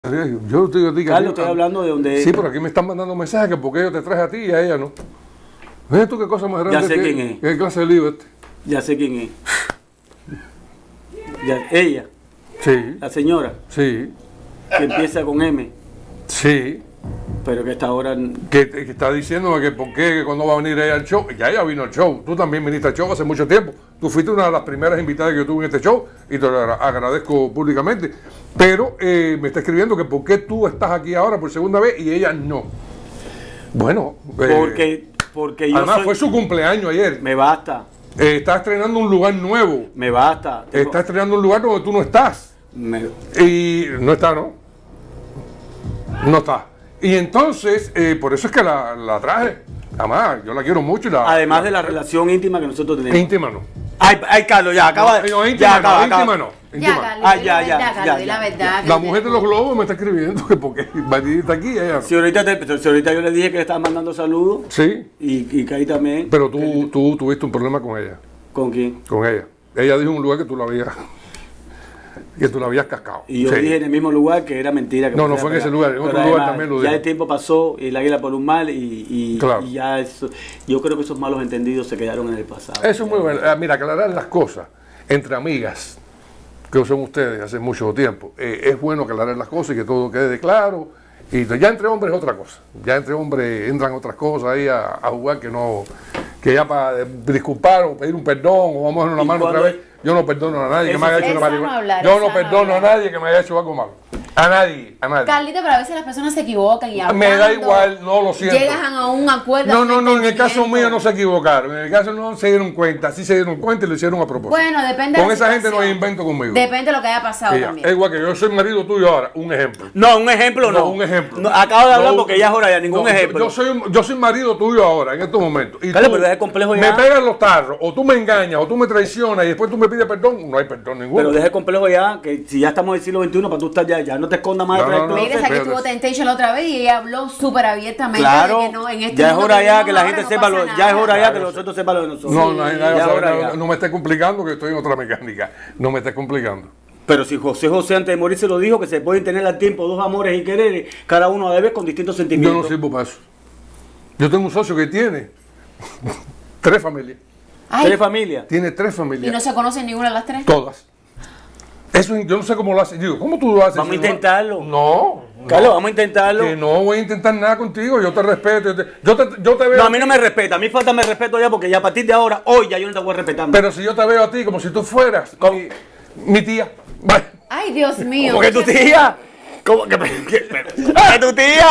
Yo te digo a ti que Carlos, estoy hablando de donde... Sí, pero aquí me están mandando mensajes que porque yo te traje a ti y a ella no. ¿Ves tú qué cosa más grande? Ya sé quién es. ¿Qué clase de lío este? Ya sé quién es. Ella. Sí. La señora. Sí. Que empieza con M. Sí. Pero que está ahora... Que está diciéndome que por qué, que cuando va a venir ella al show. Ya ella vino al show. Tú también viniste al show hace mucho tiempo. Tú fuiste una de las primeras invitadas que yo tuve en este show y te lo agradezco públicamente. Pero me está escribiendo que por qué tú estás aquí ahora por segunda vez y ella no. Bueno, porque yo además fue su cumpleaños ayer. Me basta. Está estrenando un lugar nuevo. Me basta. Está estrenando un lugar donde tú no estás. Y no está, ¿no? No está. Y entonces, por eso es que la traje. Además, yo la quiero mucho. Además de la relación íntima que nosotros tenemos. Íntima no. Ay, Carlos, ya acaba de... No, íntima no, íntima no. Ya, la verdad. La mujer de los globos me está escribiendo que porque está aquí ella. Si ahorita yo le dije que le estaba mandando saludos. Sí. Y que ahí también. Pero tú tuviste un problema con ella. ¿Con quién? Con ella. Ella dijo en un lugar que tú la habías cascado. Y yo dije en el mismo lugar que era mentira. Que no fue en ese lugar, en otro lugar también lo dije. Ya el tiempo pasó y el águila por un mal claro. y ya eso, yo creo que esos malos entendidos se quedaron en el pasado. Eso es muy bueno. Mira, aclarar las cosas entre amigas, que son ustedes hace mucho tiempo, es bueno aclarar las cosas y que todo quede claro. Y ya entre hombres es otra cosa. Ya entre hombres entran otras cosas ahí a jugar que ya para disculpar o pedir un perdón o vamos a dar una mano otra vez. Yo no perdono a nadie que me haya hecho una mala. Yo no perdono a nadie que me haya hecho algo malo. A nadie. Carlito, pero a veces las personas se equivocan y hablando, me da igual, no lo siento. Llegan a un acuerdo. No, en el caso mío no se equivocaron. En el caso no se dieron cuenta. Sí se dieron cuenta y lo hicieron a propósito. Bueno, depende de Con la esa gente situación. no hay invento conmigo. Depende de lo que haya pasado también. Es igual que yo soy marido tuyo ahora, un ejemplo. No, un ejemplo no. Un ejemplo. No, acabo de hablar porque ya es hora ya, ningún ejemplo. Yo soy marido tuyo ahora, en estos momentos. Y Carlos, tú pero deje complejo ya. me pegas los tarros, o tú me engañas, o tú me traicionas y después tú me pides perdón, no hay perdón ninguno. Pero deje complejo ya, que si ya estamos en el siglo XXI, para tú estar ya no te escondas más detrás del closet. Mira, aquí estuvo Temptation la otra vez y ella habló súper abiertamente. Claro, de que no, en este ya es mundo hora ya que la ahora gente no sepa pasa lo, nada. ya es hora ya que nosotros sepa lo de nosotros. No me estés complicando que estoy en otra mecánica. No me estés complicando. Pero si José antes de morir se lo dijo, que se pueden tener al tiempo dos amores y quereres, cada uno a vez con distintos sentimientos. Yo no sirvo para eso. Yo tengo un socio que tiene 3 familias. Ay, 3 familias. Tiene 3 familias. ¿y no se conocen ninguna de las 3? Todas. Eso yo no sé cómo lo hace. Digo, ¿cómo tú lo haces? Vamos a intentarlo. No. Carlos, vamos a intentarlo. Que no voy a intentar nada contigo. Yo te respeto. Yo te veo. No, a mí no me respeta. A mí falta respeto ya porque ya a partir de ahora, hoy ya yo no te voy a respetar más. Pero si yo te veo a ti como si tú fueras mi tía. Ay, Dios mío. ¿Cómo que tu tía? ¿Cómo que tu tía?